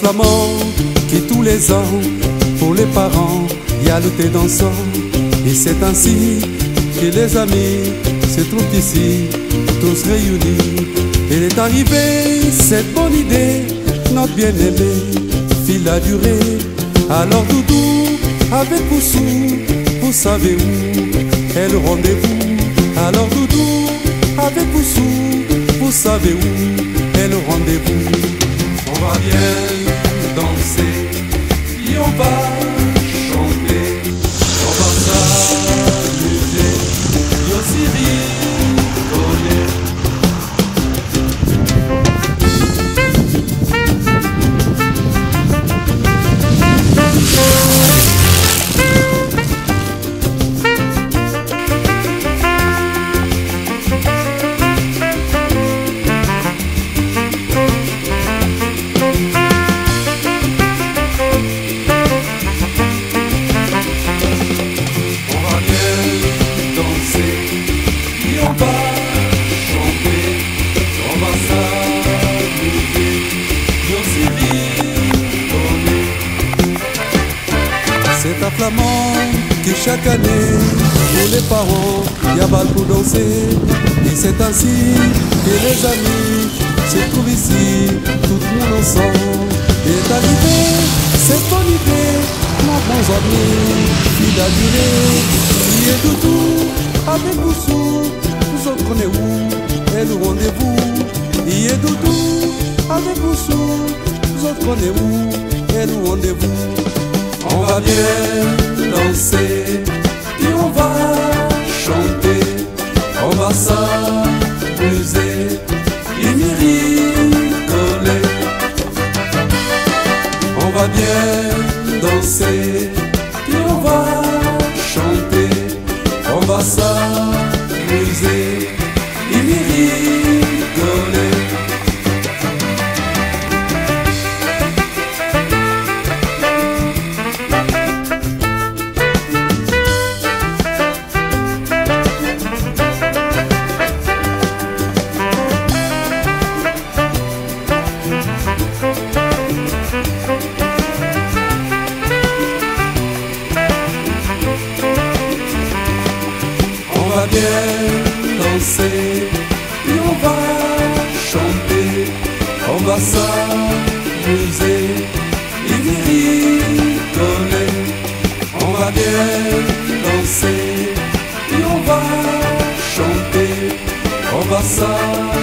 flamand qui tous les ans, pour les parents, y a le thé dansant. Et c'est ainsi que les amis se trouvent ici, tous réunis. Il est arrivé cette bonne idée, notre bien-aimé file à durer. Alors Doudou avec Poussou, vous savez où est le rendez-vous. Alors Doudou avec Poussou, vous savez où est le rendez-vous. On va bien danser, et on va chanter, on va s'amuser, et aussi rigoler. C'est un flamand qui chaque année, pour les parents, y a bal pour danser. Et c'est ainsi que les amis se trouvent ici, tout le monde ensemble. Et est arrivé cette bonne idée, mon bon ami, il a duré. Il est Doudou avec Boussou, vous autres connaissez où est le rendez-vous. Il est Doudou avec Boussou, vous autres connaissez où est le rendez-vous. On va bien danser, puis on va chanter, on va s'amuser, et rigoler. On va bien danser, puis on va chanter, on va s'amuser, et rigoler. On va bien danser, et on va chanter, on va s'amuser, et rigoler. On va bien danser, et on va chanter, on va s'amuser.